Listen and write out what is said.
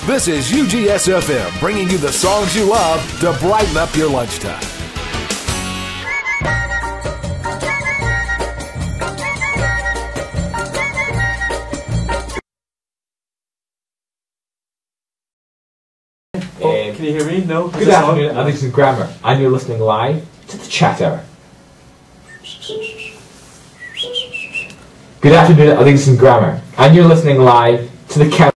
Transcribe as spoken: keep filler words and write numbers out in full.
This is U G S F M, bringing you the songs you love to brighten up your lunchtime. Oh, can you hear me? No? Good afternoon, Uddingston Grammar, and you're listening live to the Chat Hour. Good afternoon, Uddingston Grammar, and you're listening live to the Chat